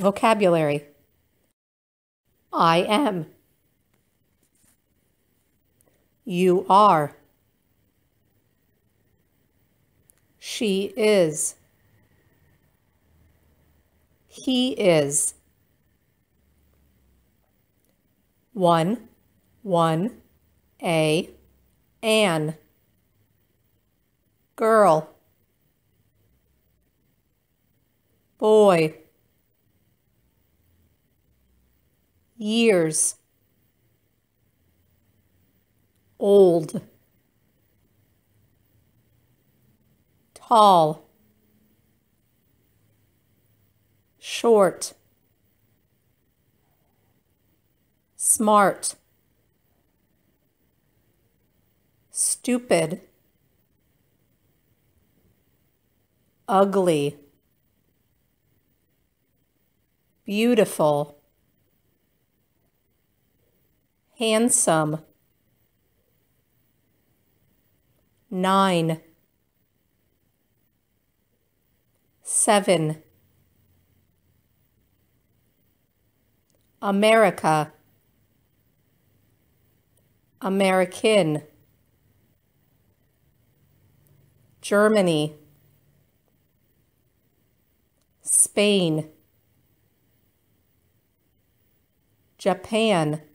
Vocabulary. I am. You are. She is. He is. One, an. Girl. Boy. Years. Old. Tall. Short. Smart. Stupid. Ugly. Beautiful. Handsome. 9. 7. America. American. Germany. Spain. Japan.